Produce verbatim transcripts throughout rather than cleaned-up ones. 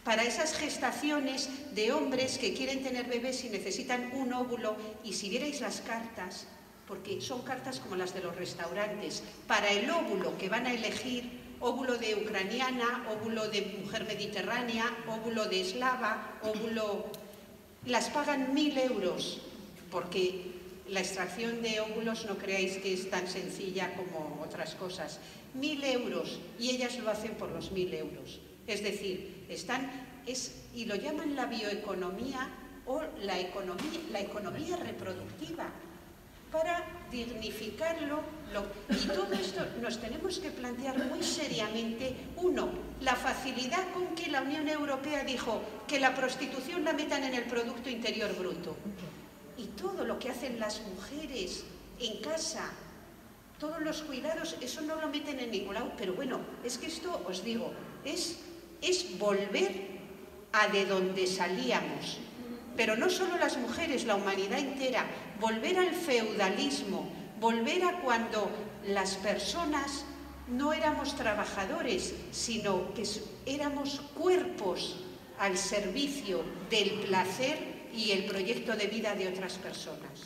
para esas gestaciones de hombres que quieren tener bebés y necesitan un óvulo, y si vierais las cartas, porque son cartas como las de los restaurantes, para el óvulo que van a elegir, óvulo de ucraniana, óvulo de mujer mediterránea, óvulo de eslava, óvulo... las pagan mil euros, porque la extracción de óvulos no creáis que es tan sencilla como otras cosas. Mil euros, y ellas lo hacen por los mil euros. Es decir, están, es, y lo llaman la bioeconomía o la economía, la economía reproductiva, para dignificarlo. Lo, y todo esto nos tenemos que plantear muy seriamente. Uno, la facilidad con que la Unión Europea dijo que la prostitución la metan en el Producto Interior Bruto. Y todo lo que hacen las mujeres en casa, todos los cuidados, eso no lo meten en ningún lado. Pero bueno, es que esto, os digo, es, es volver a de donde salíamos. Pero no solo las mujeres, la humanidad entera, volver al feudalismo, volver a cuando las personas no éramos trabajadores, sino que éramos cuerpos al servicio del placer y el proyecto de vida de otras personas.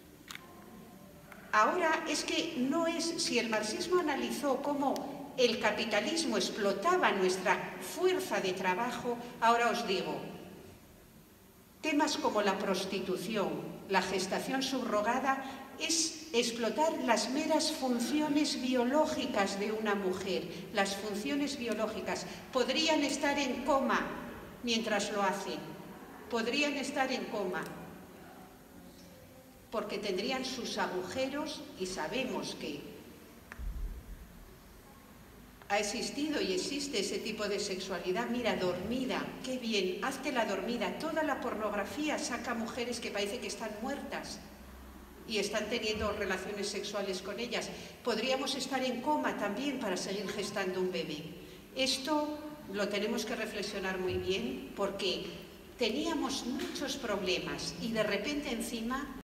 Ahora es que no es, si el marxismo analizó cómo el capitalismo explotaba nuestra fuerza de trabajo, ahora os digo, temas como la prostitución, la gestación subrogada, es explotar las meras funciones biológicas de una mujer. Las funciones biológicas podrían estar en coma mientras lo hacen, podrían estar en coma, porque tendrían sus agujeros, y sabemos que ha existido y existe ese tipo de sexualidad. Mira, dormida, qué bien, hazte la dormida. Toda la pornografía saca mujeres que parece que están muertas y están teniendo relaciones sexuales con ellas. Podríamos estar en coma también para seguir gestando un bebé. Esto lo tenemos que reflexionar muy bien, porque teníamos muchos problemas y de repente encima